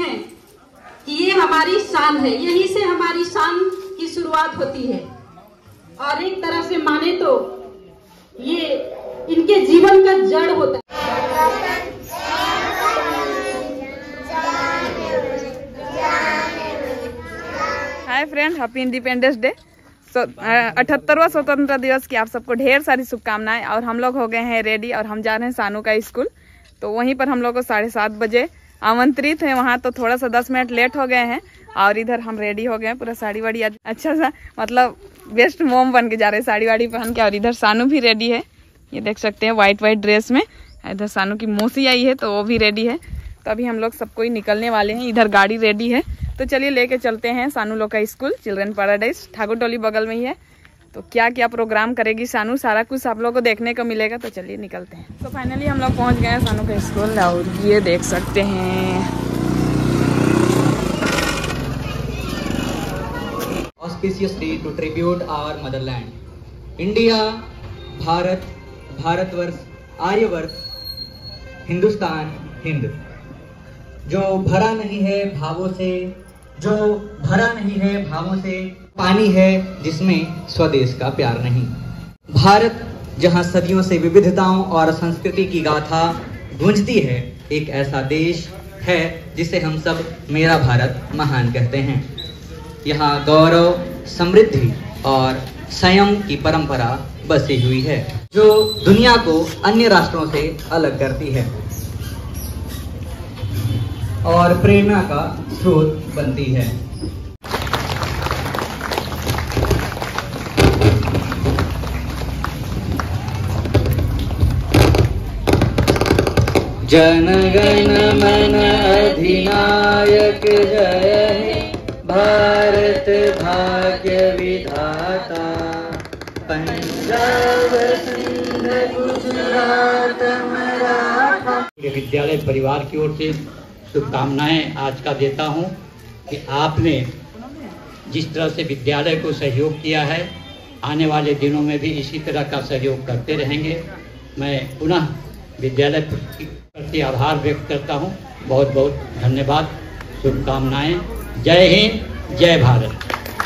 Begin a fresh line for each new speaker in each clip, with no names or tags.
हैं कि ये हमारी शान है, यहीं से हमारी शान की शुरुआत होती है। और एक तरह से माने तो ये इनके जीवन का जड़ होता है।
Hi friend, happy independence day. 78वां स्वतंत्रता दिवस की आप सबको ढेर सारी शुभकामनाएं। और हम लोग हो गए हैं रेडी और हम जा रहे हैं सानू का स्कूल। तो वहीं पर हम लोग को 7:30 बजे आमंत्रित है वहाँ, तो थोड़ा सा 10 मिनट लेट हो गए हैं। और इधर हम रेडी हो गए हैं, पूरा साड़ी वाड़ी अच्छा सा, मतलब बेस्ट मोम बन के जा रहे हैं साड़ी वाड़ी पहन के। और इधर सानू भी रेडी है, ये देख सकते हैं व्हाइट ड्रेस में। इधर सानू की मौसी आई है तो वो भी रेडी है। तो अभी हम लोग सबको ही निकलने वाले हैं। इधर गाड़ी रेडी है, तो चलिए लेके चलते हैं सानू लोग का school. Children paradise Thakur Toli बगल में ही है। तो क्या क्या प्रोग्राम करेगी सानू, सारा कुछ आप लोग को देखने को मिलेगा। तो चलिए निकलते हैं। तो फाइनली हम लोग पहुंच गए हैं सानू का स्कूल और ये देख सकते हैं।
Auspicious day to tribute our motherland, India, Bharat, Bharatvarsh, आर्यवर्ष, Hindustan, Hind, जो भरा नहीं है भावों से, जो भरा नहीं है भावों से, पानी है जिसमें स्वदेश का प्यार नहीं। भारत जहां सदियों से विविधताओं और संस्कृति की गाथा गूंजती है, एक ऐसा देश है जिसे हम सब मेरा भारत महान कहते हैं। यहाँ गौरव, समृद्धि और संयम की परंपरा बसी हुई है, जो दुनिया को अन्य राष्ट्रों से अलग करती है और प्रेरणा का स्रोत बनती है। जन गण मन अधिनायक जय हे, भारत भाग्य विधाता, पंजाब सिंध गुजरात मराठा।
विद्यालय परिवार की ओर से शुभकामनाएं आज का देता हूं कि आपने जिस तरह से विद्यालय को सहयोग किया है, आने वाले दिनों में भी इसी तरह का सहयोग करते रहेंगे। मैं पुनः विद्यालय के प्रति आभार व्यक्त करता हूं। बहुत बहुत धन्यवाद, शुभकामनाएं। जय हिंद, जय भारत।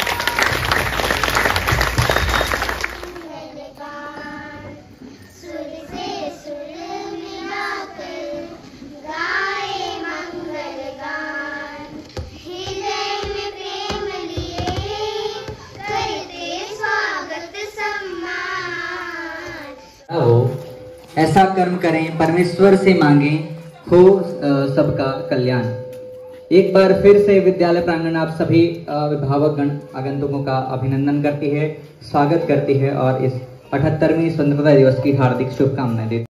ऐसा कर्म करें परमेश्वर से मांगें, हो सबका कल्याण। एक बार फिर से विद्यालय प्रांगण आप सभी अभिभावकगण आगंतुकों का अभिनंदन करती है, स्वागत करती है और इस 78वें स्वतंत्रता दिवस की हार्दिक शुभकामनाएं देती है।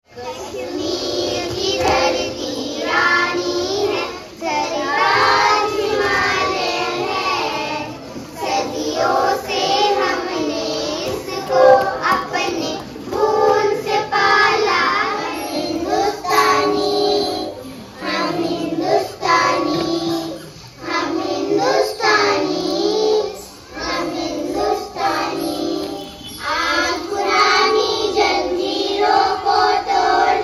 तोड़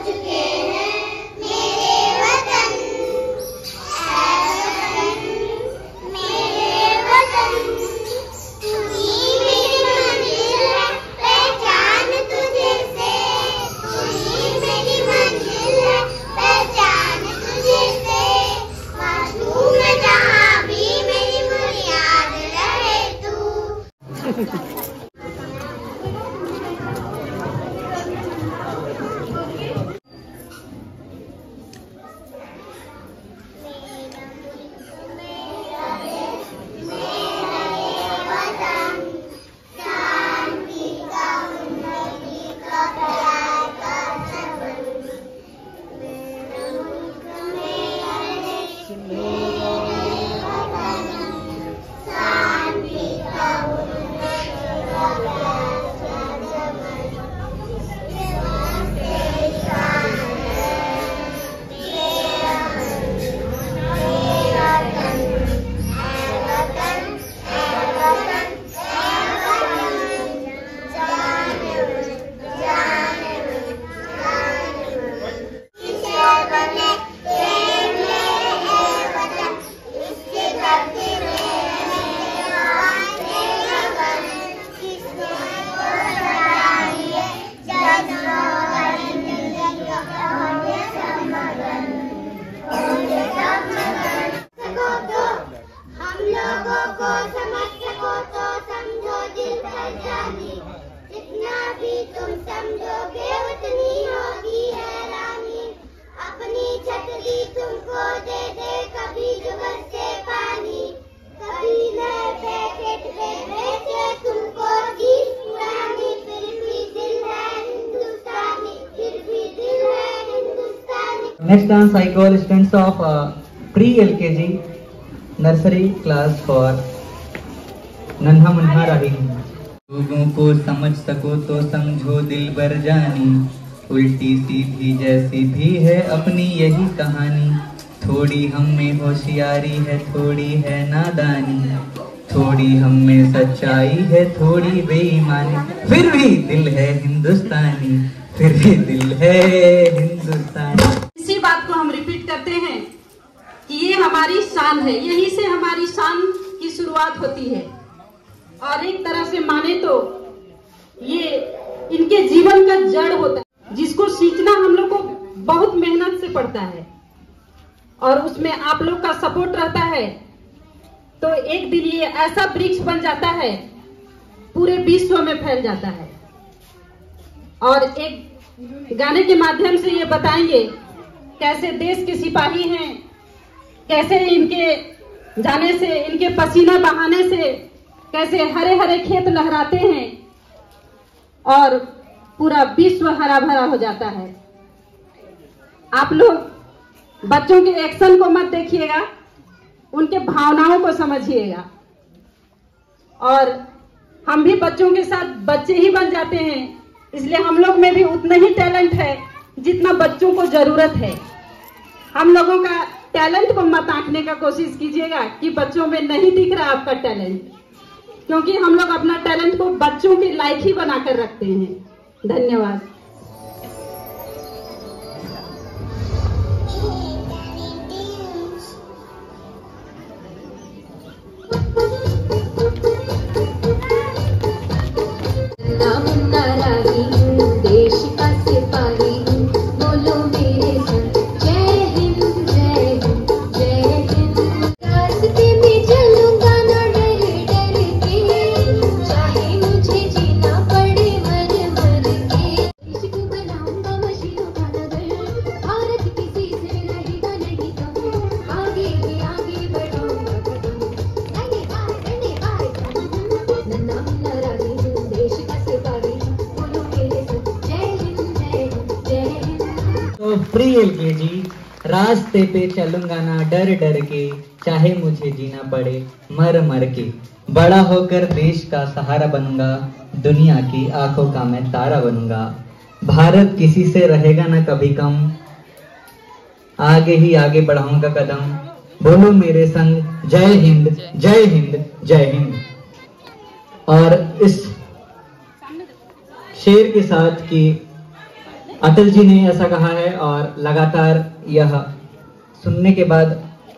Next dance I call students of pre-LKG nursery class for नन्हा मुन्हा राही। लोगों को समझ सको तो समझो दिल बर जानी, उल्टी सीधी जैसी भी है अपनी यही कहानी। थोड़ी हम में होशियारी है, थोड़ी है नादानी, थोड़ी हम में सच्चाई है, थोड़ी बेईमानी, फिर भी दिल है हिंदुस्तानी, फिर भी दिल है हिंदुस्तानी।
इसी बात को हम रिपीट करते हैं कि ये हमारी शान है, यही से हमारी शान की शुरुआत होती है। और एक तरह से माने तो ये इनके जीवन का जड़ होता है, जिसको सींचना हम लोग को बहुत मेहनत से पड़ता है। और उसमें आप लोग का सपोर्ट रहता है तो एक दिन ये ऐसा वृक्ष बन जाता है, पूरे विश्व में फैल जाता है। और एक गाने के माध्यम से ये बताएंगे कैसे देश के सिपाही हैं, कैसे इनके जाने से, इनके पसीना बहाने से कैसे हरे हरे खेत लहराते हैं और पूरा विश्व हरा भरा हो जाता है। आप लोग बच्चों के एक्शन को मत देखिएगा, उनके भावनाओं को समझिएगा। और हम भी बच्चों के साथ बच्चे ही बन जाते हैं, इसलिए हम लोग में भी उतना ही टैलेंट है जितना बच्चों को जरूरत है। हम लोगों का टैलेंट को मत आंकने का कोशिश कीजिएगा कि बच्चों में नहीं दिख रहा आपका टैलेंट, क्योंकि हम लोग अपना टैलेंट को बच्चों के लायक ही बनाकर रखते हैं। धन्यवाद।
देश का सिपाही बोलो मेरे संग, जय हिंद जय हिंद जय हिंद। रास्ते में चलूंगा ना डर डर के, चाहे मुझे जीना पड़े मर मर के। देश को बनाऊंगा मशीनों का नगर, भारत किसी से रहेगा नहीं कम। आगे बढ़ाऊंगा कदम, करने पाए नन्ना मुन्ना राही हूँ, देश का सिपाही बोलो मेरे संग, जय हिंद जय हिंद जय हिंद।
तो pre-LKG रास्ते पे चलूंगा ना डर डर के, चाहे मुझे जीना पड़े मर मर के। बड़ा होकर देश का सहारा बनूंगा, दुनिया की आंखों का मैं तारा बनूंगा। भारत किसी से रहेगा ना कभी कम, आगे ही आगे बढ़ाऊंगा कदम। बोलो मेरे संग, जय हिंद जय हिंद जय हिंद। और इस शेर के साथ कि अटल जी ने ऐसा कहा है और लगातार यह सुनने के बाद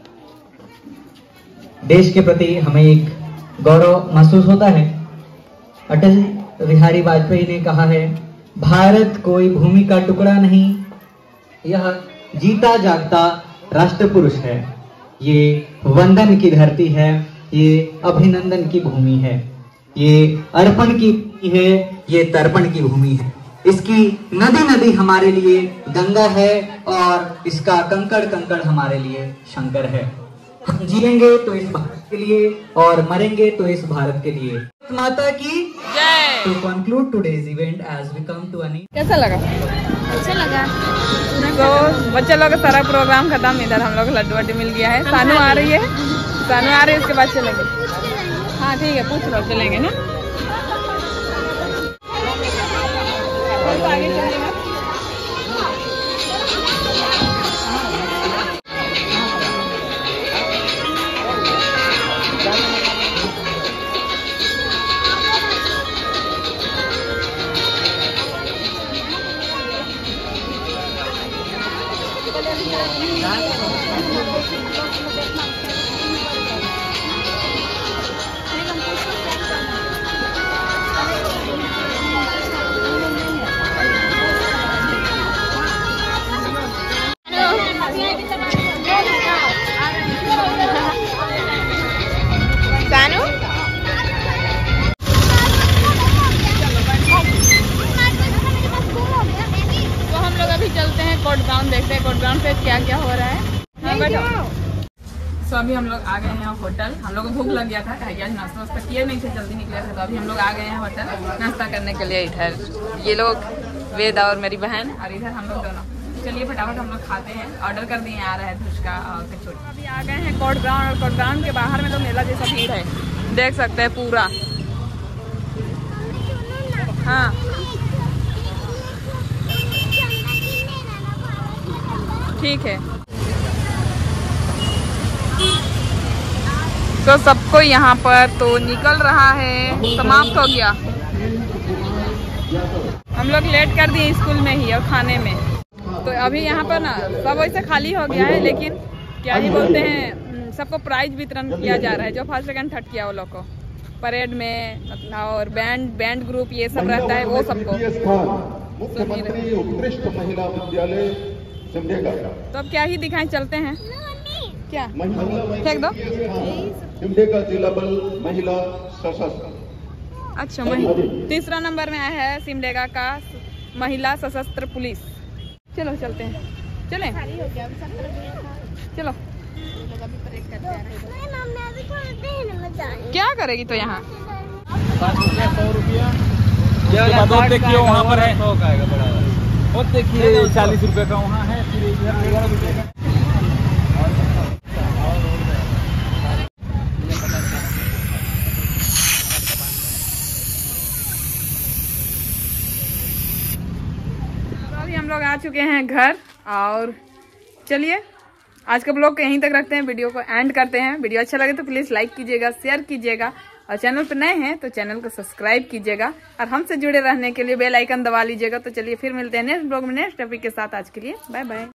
देश के प्रति हमें एक गौरव महसूस होता है। अटल बिहारी वाजपेयी ने कहा है, भारत कोई भूमि का टुकड़ा नहीं, यह जीता जागता राष्ट्र पुरुष है। ये वंदन की धरती है, ये अभिनंदन की भूमि है, ये अर्पण की भूमि है, ये तर्पण की भूमि है। इसकी नदी नदी हमारे लिए गंगा है और इसका कंकड़ कंकड़ हमारे लिए शंकर है। हम जिएंगे तो इस भारत के लिए और मरेंगे तो इस भारत के लिए। माता की जय। To conclude today's event as we come to an end.
कैसा लगा?
अच्छा लगा।
तो बच्चे लोग का सारा प्रोग्राम खत्म, इधर हम लोग लड्डू वड्डू मिल गया है। सानू आ रही है, उसके बाद चलेंगे। हाँ ठीक है, पूछ लो, चलेंगे ना। और तो आगे चलेंगे। देखते हैं कोर्ट ग्राउंड पे क्या क्या हो रहा है। हाँ बैठो। तो अभी हम लोग आ गए हैं होटल। हम लोग को भूख लग गया था, कहा नाश्ता वास्ता किए नहीं थे, जल्दी निकले थे, तो अभी हम लोग आ गए हैं होटल नाश्ता करने के लिए। इधर ये लोग वेद और मेरी बहन, और इधर हम लोग दोनों। चलिए फटाफट हम लोग खाते हैं। ऑर्डर कर दिए, आ रहा है धुचका और कचौड़ी। अभी आ गए हैं कोर्ट ग्राउंड, और कोर्ट ग्राउंड के बाहर में तो मेला जैसा भीड़ है, देख सकते हैं पूरा। हाँ ठीक है। तो सबको यहाँ पर तो निकल रहा है, समाप्त हो गया। हम लोग लेट कर दिए स्कूल में ही और खाने में। तो अभी यहाँ पर ना सब वैसे खाली हो गया है, लेकिन क्या ही बोलते हैं, सबको प्राइज वितरण किया जा रहा है जो फर्स्ट सेकंड थर्ड किया वो लोग को परेड में, और बैंड ग्रुप ये सब रहता है वो सबको।
मुख्यमंत्री उत्कृष्ट महिला विद्यालय सिमडेगा।
तो अब क्या ही दिखाएं, चलते हैं। क्या फेंक दो।
सिमडेगा जिला बल महिला सशस्त्र।
अच्छा, तीसरा नंबर में आया है सिमडेगा का महिला सशस्त्र पुलिस। चलो चलते हैं, चले चलो। क्या करेगी तो यहाँ
100 रुपया देखिए वहाँ पर है, और देखिए 40 रुपये का वहाँ है, फिर 11 रुपये का।
अभी हम लोग आ चुके हैं घर, और चलिए आज का ब्लॉग को यहीं तक रखते हैं, वीडियो को एंड करते हैं। वीडियो अच्छा लगे तो प्लीज़ लाइक कीजिएगा, शेयर कीजिएगा, और चैनल पर नए हैं तो चैनल को सब्सक्राइब कीजिएगा, और हमसे जुड़े रहने के लिए बेल आइकन दबा लीजिएगा। तो चलिए फिर मिलते हैं नेक्स्ट ब्लॉग में नेक्स्ट टॉपिक के साथ। आज के लिए बाय बाय।